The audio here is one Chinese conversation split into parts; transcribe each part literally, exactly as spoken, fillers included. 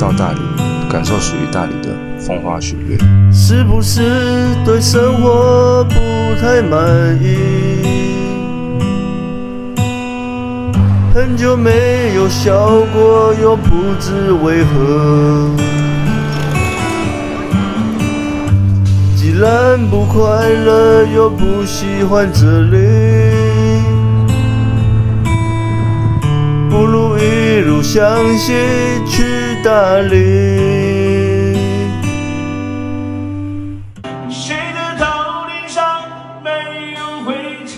到大理，感受属于大理的风花雪月。 是不是对生活不太满意？很久没有笑过，又不知为何。既然不快乐，又不喜欢这里，不如一路向西去大理。 谁的头顶上没有灰尘？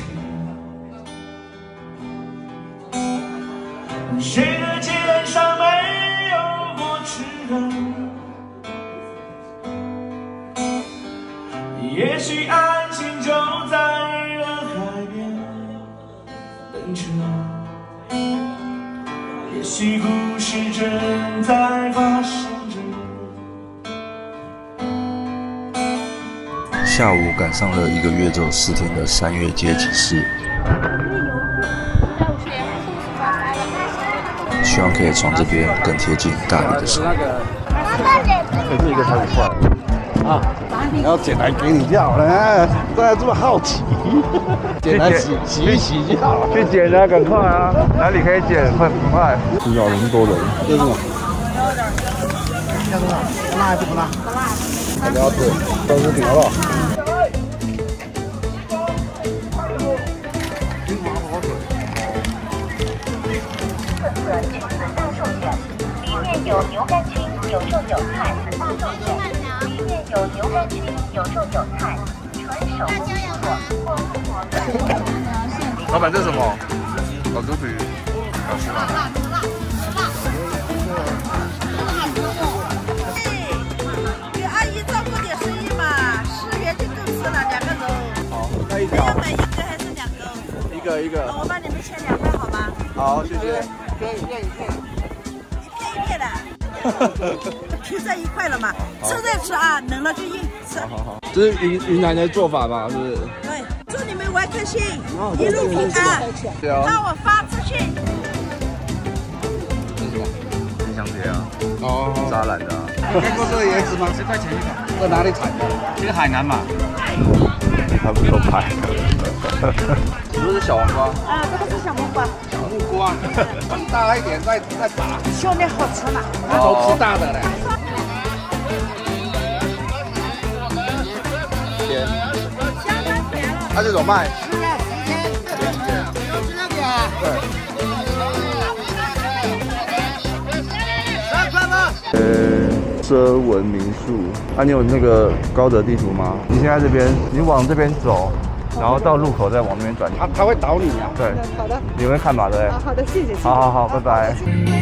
谁的肩上没有过齿痕？也许爱情就在海边等着，也许故事正在发生着。 下午赶上了一个月只有四天的三月节集市，希望可以从这边更贴近大理的生活。 可是一个才五块啊！然后捡来给你就好了，大家这么好奇，捡来洗洗一洗就好。 去捡啊，赶快啊！哪里可以捡？快赶快！ 不知道那么多人，这是什么？要多少？不辣还是不辣？不辣。不要吃，都是挺好不好？ 里面有牛肝菌、有肉有菜、大豆卷。里面有牛肝菌、有肉有菜，纯手工制作。 老板，这是什么？老猪皮，好吃吗？ 给阿姨照顾点生意嘛，十元就够吃了，两个肉。 好，那一条。 要买一个还是两个？ 一个一个。 我帮你们切两块好吗？ 好，谢谢。 一片一片一片，一片一片的。拼在一块了嘛，吃再吃啊，冷了就硬吃。 好好好，这是云云南的做法吧？是不是？ 对，祝你们玩开心，一路平安。让我发资讯。 这是什么？ 冰箱贴啊。 哦， 扎染的啊。 你看过这个椰子吗？十块钱一个。在哪里产的？这个海南嘛。 他们都拍。是不是小黄瓜？ 啊，这个是小木瓜。 小木瓜，放大一点再再打。 兄弟好吃嘛？ 都吃大的嘞。 甜。它这种卖？ 是啊，十天。十天。就是那个啊。对。三块吗？ 呃，奢文民宿。啊，你有那个高德地图吗？你现在这边，你往这边走。然后到路口再往那边转。 他他会导你啊。 对， 好的。 你会看嘛？对不对？ 好的，谢谢。 好好好，拜拜。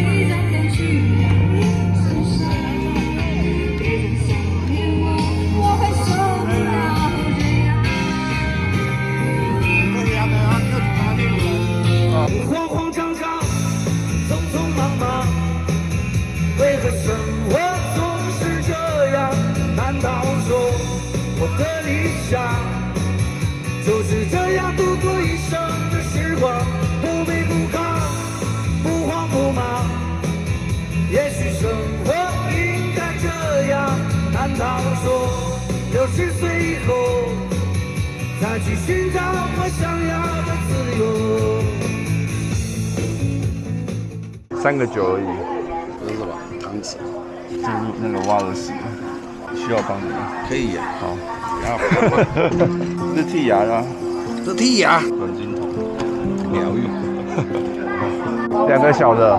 慌慌张张，匆匆忙忙，为何生活总是这样？难道说我的理想就是这样度过一生的时光，不卑不亢，不慌不忙。也许生活应该这样，难道说六十岁以后再去寻找我想要的自由？ 三个九而已。 这是什么？汤匙。 这是那个挖耳屎，需要帮你吗？ 可以呀。 好。 然后。 这是剔牙的。 这剔牙。 转经筒。 疗愈。 两个小的。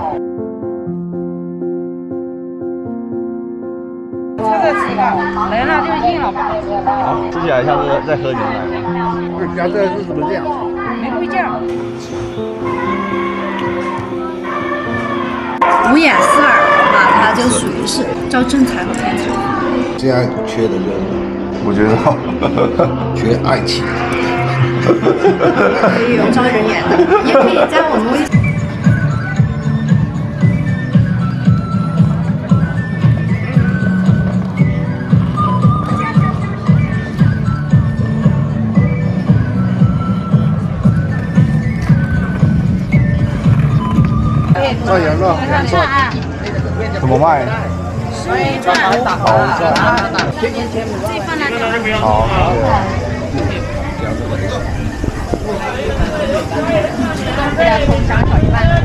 这个吃的，冷了就硬了吧。 好，吃起来像是在喝牛奶吗？ 这加这个是什么酱？ 玫瑰酱。 五眼四耳啊，它就属于是招正财和偏财。 现在缺的就是， 我觉得缺爱情。 可以有招人缘的，也可以加我们微信。 蘸羊肉， 看看啊， 怎么卖？ 十五一串。 好， 自己放辣椒。 好， 东北的红烧小一半。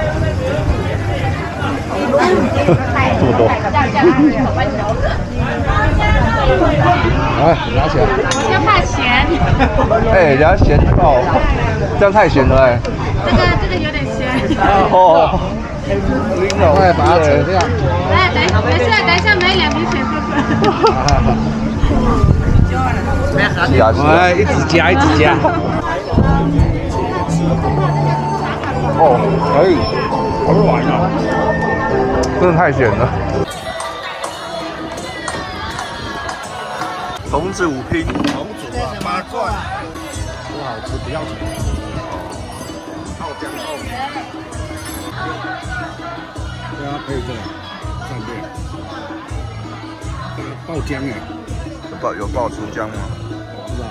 这么多。哎，拿起来。 要怕咸。 哎，人家咸爆，这样太咸了哎。 这个这个有点咸。 哦。拎了，快把它扯掉。 哎，等一下，没事，等一下买两瓶水喝喝。 加起来，一直加，一直加。哦，可以，好软啊！真的太咸了。 童子五拼， 红薯啊，八块，不好吃，不要钱。爆浆爆米。对啊，可以这样，上面。爆浆哎。 有爆有爆出浆吗？ 不知道。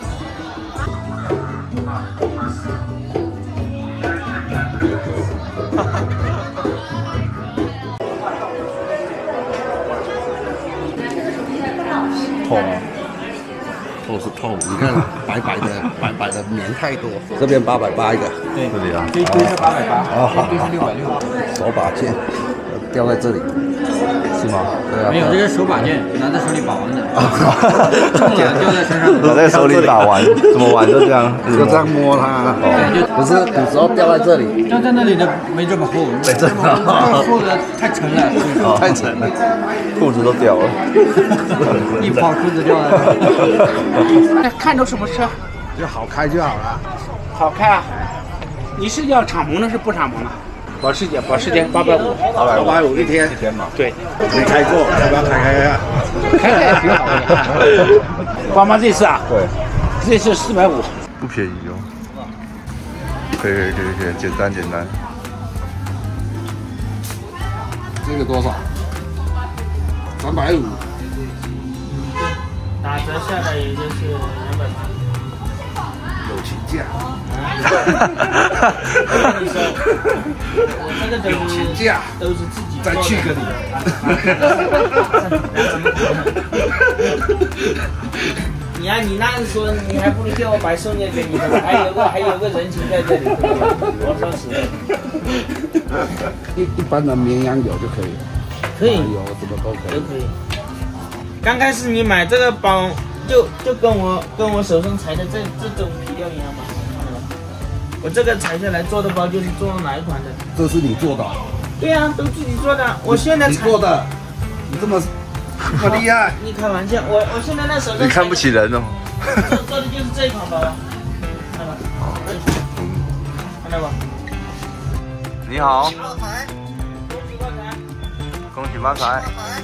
痛啊！ 痛是痛，你看白白的白白的棉太多。这边八百八一个， 对，这里啊。 这一堆是八百八， 哦， 这一堆是六百六。 手把件掉在这里，是吗？对啊。 没有，这是手把件，拿在手里把玩的。重了掉在身上。 拿在手里把玩，怎么玩就这样， 就这样摸它。 对，就不是古时候掉在这里， 掉在那里的没这么厚， 没这么厚，厚的太沉了， 太沉了，裤子都掉了， 一跑裤子掉了。 那看中什么车？ 就好开就好了。 好开啊！你是要敞篷的，是不敞篷的？保时捷，保时捷八百五， 八百八百五一天，一天嘛。 对， 没开过，要不要开开看？ 开开挺好的。宝马这次啊， 对， 这次四百五， 不便宜哦。可以可以可以可以，简单简单。 这个多少？三百五。 打折下来也就是两百八。 友情价。 我跟你说，我这个都友情价都是自己再去个你。你啊，你那样说，你还不如叫我白送点给你的，还有个还有个人情在这里，我说实的。 一一般的绵羊油就可以了， 可以， 油什么都可以。 都可以。刚开始你买这个包，就就跟我跟我手上裁的这这种皮料一样嘛，看到吧？我这个裁下来做的包就是做哪一款的？ 这是你做的？ 对呀、啊，都自己做的。我现在你做的，你这么这么厉害？ 你开玩笑，我我现在那手上你看不起人哦。 做做的就是这一款包啊，看到吧？看到吧？ 你好，恭喜发财！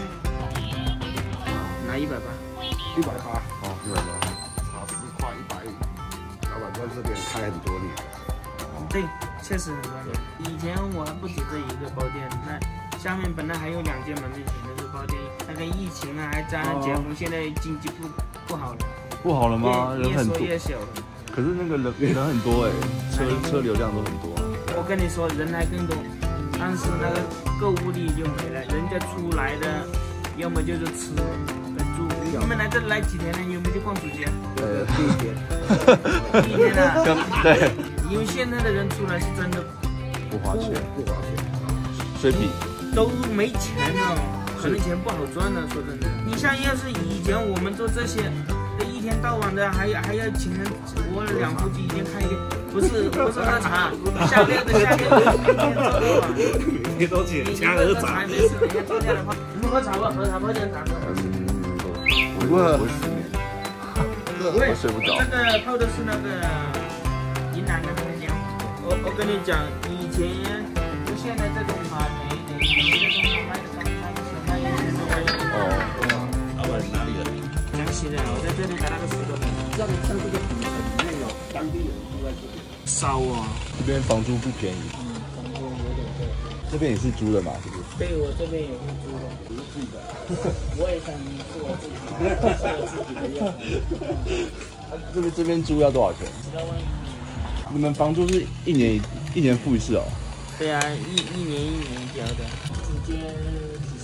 拿一百八， 一百八，哦，一百八，差十块一百五。老板在这边开很多年。 对，确实很多年。以前我还不止这一个包店，那下面本来还有两间门面前的是包店，那个疫情啊还加上解封，现在经济不不好了。 不好了吗？人很多。 越缩越小了。 可是那个人人很多哎，车车流量都很多。 我跟你说，人还更多，但是那个购物力就没了。人家出来的，要么就是吃跟住。你们来这来几天了？有没有去逛主街？ 呃，第一天。 第一天啊。 对。 因为现在的人出来是真的不花钱， 不花钱， 所以比都没钱了，可能钱不好赚了。说真的，你像要是以前我们做这些。一天到晚的还还要请人，我两夫妻一天开一个，不是不是喝茶，下六的下六的，一天做多少？ 你都请家儿茶， 没事，人家坐下的话，不喝茶不喝茶，喝点茶。 嗯，不会不会失眠，我睡不着。 这个泡的是那个云南的那个姜，我我跟你讲，以前就现在这种马梅的，这种卖的刚开始卖一千多块钱。哦， 老板哪里人？ 江西的，我在这里打了个十多年。 像像这个底层里面有当地人住在这里。 烧啊！ 这边房租不便宜。 嗯，房租有点贵。 这边也是租的嘛？是不是？ 对，我这边也是租的，不是自己的。我也想是我自己的，是我自己的样子。 这边这边租要多少钱？你们房租是一年一年付一次哦？ 对啊，一一年一年交的，直接几十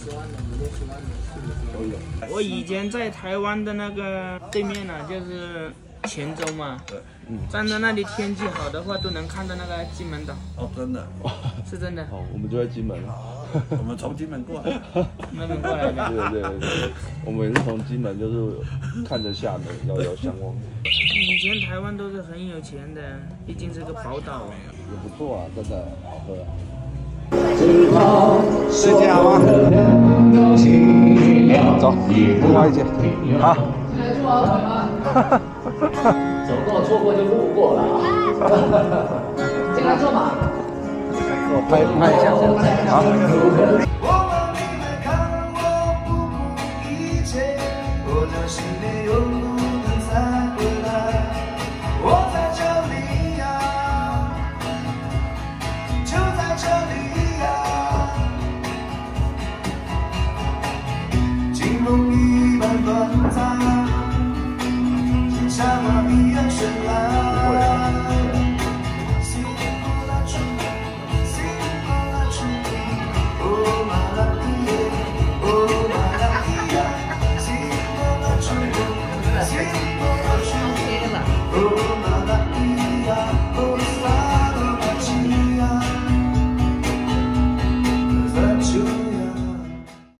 十万的，五六十万的都有。我以前在台湾的那个对面呢、啊，就是泉州嘛。对。嗯。站在那里，天气好的话，都能看到那个金门岛。 哦，真的。 是真的。 哦，我们就在金门。 我们从金门过来。 那边过来的。 对对对，我们也是从金门，就是看着厦门，遥遥相望。 以前台湾都是很有钱的，毕竟是个宝岛啊。 也不错啊，真的好喝啊。 睡觉吗？走，另外一间。好。 走过错过就路过了啊。进来坐嘛。 我拍拍一下，好。 我帮你们看，我不顾一切，我的心里永不能再回来。我在这里呀，就在这里呀，惊梦一般短暂，像夏花一样绚